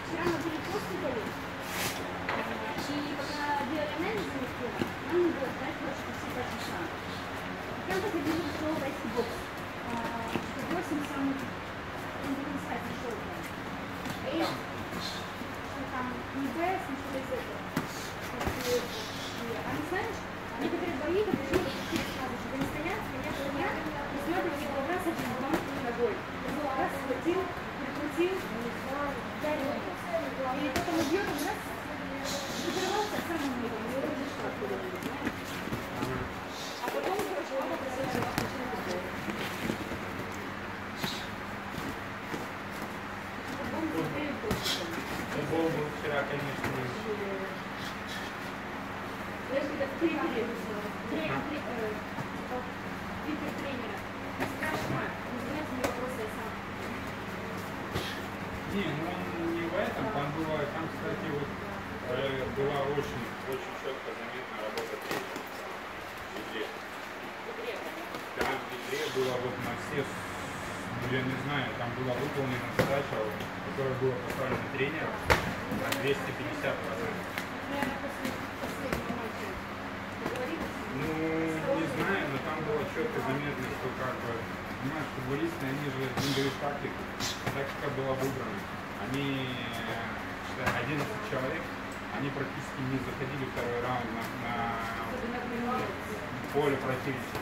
Вчера мы были в госпитале, и пока делали анализы, нам не было знать, что все 2 часа. Я так и вижу, что тайский бокс. 8 самых индивидуальных шоу. Что там не БС, ничего из этого. Они, знаешь, некоторые бои, это пришли сразу, чтобы они стоят, и смотрят его раз один, потом ногой. Раз схватил, прикрутил, ударил его. И потом убьет, он раз закрывался, а сам он его разрешил откуда-нибудь, знаешь? А потом, короче, он попросил, Футбол был вчера, конечно, не, ну он не в этом, там, кстати, вот, была очень четко заметна работа тренера в игре. Там в игре было вот на все, я не знаю, там была выполнена задача, которая была поставлена тренером на 250%. Ну, не знаю, но там было четко заметно, что как бы, понимаешь, футболисты, они же не дают тактику. Тактика была выбрана. Они, 11 человек, они практически не заходили второй раунд на поле противника.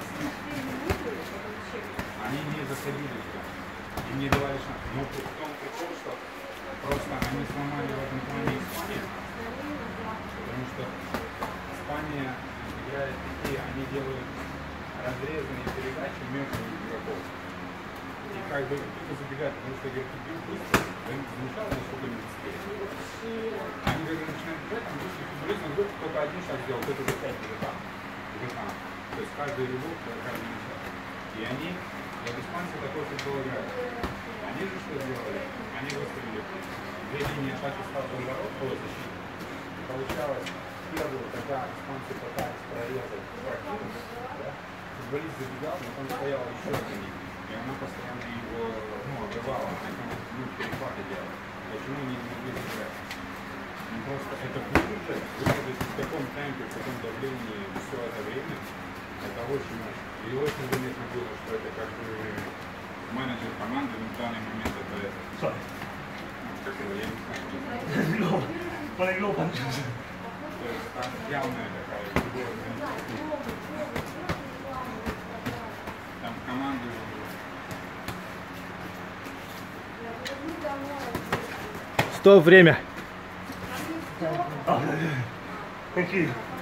Они не заходили туда. Им не давали шанс. Но в том прикол, что просто они сломали в этом плане Испанию. Потому что Испания играет такие, они делают разрезанные передачи мертвых игроков. И как бы кто-то забегает, потому что игроки бьют быстро, он замечал, насколько они быстрее. Они когда начинают бежать, там быстро футболист, он говорит, только один шаг сделал, кто-то за 5 уже там. То есть каждый рывок, каждый начал. И они, вот испанцы такой футбол играют. Они же что сделали? Они выстрелили. Две линии атаки стартового ворот, полузащиты. Получалось, первую, когда испанцы пытались прорезать противника, да, футболист забегал, но там стояла еще одна линия. И она постоянно его обрывала, она перехваты делала. Почему они не могли сыграть? Ну, просто это выдержать в таком темпе, в таком давлении все это время, это очень мощно. И очень заметно было, что это как бы менеджер команды, но в данный момент это... Как его, я не знаю. Проиграл получился. То есть там явная такая фигурная. Там команду... Стоп, время. Какие?